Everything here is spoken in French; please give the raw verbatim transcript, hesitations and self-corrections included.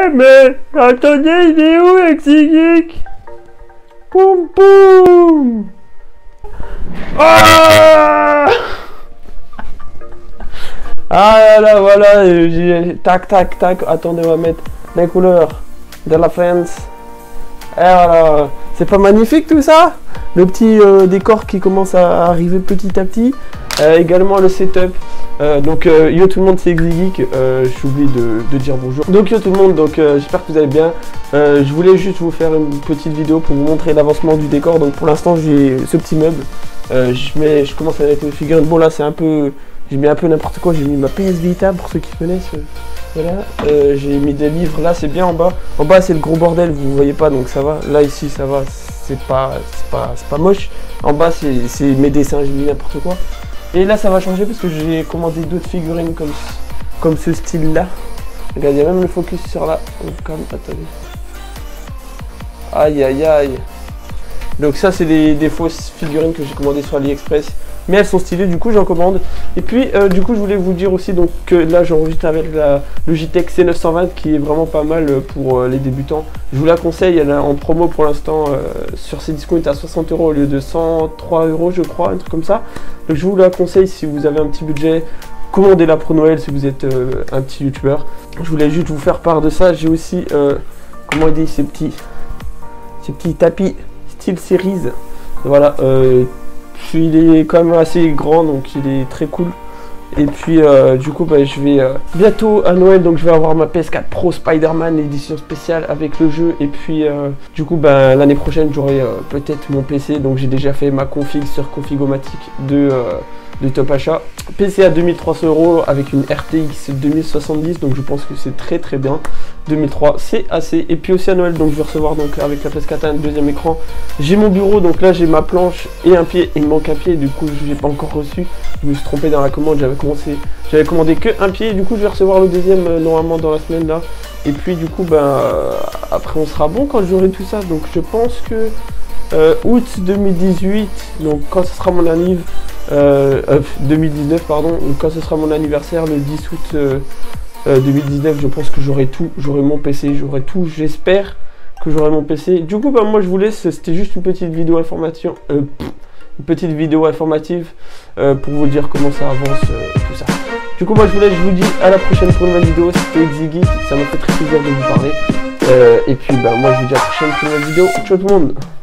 Ouais, mais attendez, il est où, Exigik? Poum poum. Ah Ah là là, voilà, j'ai... Tac, tac, tac. Attendez, on va mettre les couleurs de la France. Et voilà. C'est pas magnifique tout ça? Le petit euh, décor qui commence à arriver petit à petit. Euh, également le setup. Euh, donc euh, yo tout le monde, c'est Exigik. Euh, J'ai oublié de, de dire bonjour. Donc yo tout le monde, donc euh, j'espère que vous allez bien. Euh, je voulais juste vous faire une petite vidéo pour vous montrer l'avancement du décor. Donc pour l'instant j'ai ce petit meuble. Euh, je, mets, je commence à mettre mes figurines. Bon là c'est un peu... J'ai mis un peu n'importe quoi. J'ai mis ma P S Vita pour ceux qui connaissent. Voilà. Euh, j'ai mis des livres. Là c'est bien en bas. En bas c'est le gros bordel. Vous voyez pas donc ça va. Là ici ça va. C'est pas, c'est pas, c'est pas moche. En bas c'est mes dessins. J'ai mis n'importe quoi. Et là ça va changer parce que j'ai commandé d'autres figurines comme, comme ce style là. Regardez, il y a même le focus sur la webcam. Attendez. Aïe aïe aïe. Donc ça c'est des, des fausses figurines que j'ai commandées sur AliExpress. Mais elles sont stylées, du coup j'en commande. Et puis euh, du coup je voulais vous dire aussi donc que là j'enregistre avec la Logitech C neuf cent vingt qui est vraiment pas mal pour euh, les débutants. Je vous la conseille, elle est en promo pour l'instant euh, sur ses discounts à soixante euros au lieu de cent trois euros je crois, un truc comme ça. Donc je vous la conseille si vous avez un petit budget, commandez-la pour Noël si vous êtes euh, un petit youtubeur. Je voulais juste vous faire part de ça. J'ai aussi, euh, comment on dit, ces petits, ces petits tapis style series. Voilà, euh, il est quand même assez grand donc il est très cool. Et puis euh, du coup bah, je vais euh, bientôt à Noël, donc je vais avoir ma P S quatre Pro Spider-Man édition spéciale avec le jeu. Et puis euh, du coup bah, l'année prochaine j'aurai euh, peut-être mon P C, donc j'ai déjà fait ma config sur Configomatic de, euh, de Top Achat. P C à deux mille trois cents euros avec une R T X deux mille soixante-dix, donc je pense que c'est très très bien. deux mille trois c'est assez. Et puis aussi à Noël donc je vais recevoir donc avec la P S quatre un deuxième écran. J'ai mon bureau, donc là j'ai ma planche et un pied, il me manque un pied, du coup je l'ai pas encore reçu, je me suis trompé dans la commande, j'avais commencé j'avais commandé que un pied, du coup je vais recevoir le deuxième euh, normalement dans la semaine là. Et puis du coup ben euh, après on sera bon quand j'aurai tout ça, donc je pense que euh, août deux mille dix-huit, donc quand ce sera mon anniv euh, euh, deux mille dix-neuf pardon, donc quand ce sera mon anniversaire le dix août euh, Euh, deux mille dix-neuf, je pense que j'aurai tout, j'aurai mon P C, j'aurai tout, j'espère que j'aurai mon P C. Du coup, bah, moi je vous laisse, c'était juste une petite vidéo information, euh, une petite vidéo informative euh, pour vous dire comment ça avance, euh, tout ça. Du coup, moi je vous laisse, je vous dis à la prochaine pour une nouvelle vidéo. C'était Exigik, ça m'a fait très plaisir de vous parler. Euh, et puis, bah, moi je vous dis à la prochaine pour une nouvelle vidéo. Ciao tout le monde.